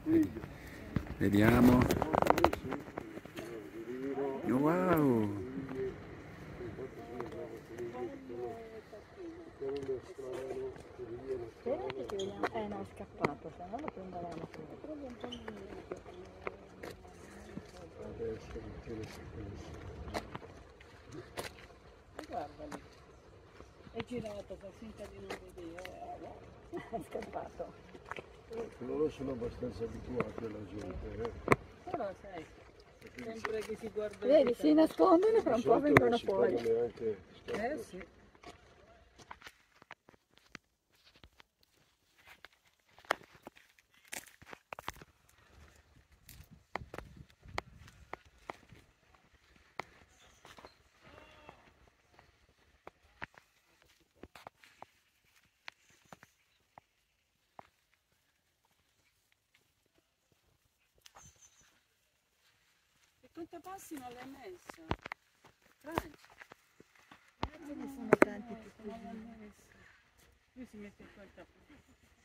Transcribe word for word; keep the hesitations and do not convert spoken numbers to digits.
Vediamo. Wow! Spero che vediamo. Eh no, è scappato, se no lo prenderanno subito. Adesso mi tiene su Guarda lì. È girato, fa finta di non vedere. È scappato. loro sono abbastanza abituati alla gente, eh. Però sai, sempre che si guarda. Vedi, si nascondono e fra un Di po' solito vengono non si fuori. fanno neanche Eh sì. E quante passi non l'hai messo? Francia. Ce ne sono tanti più così. Lui si mette in contatto.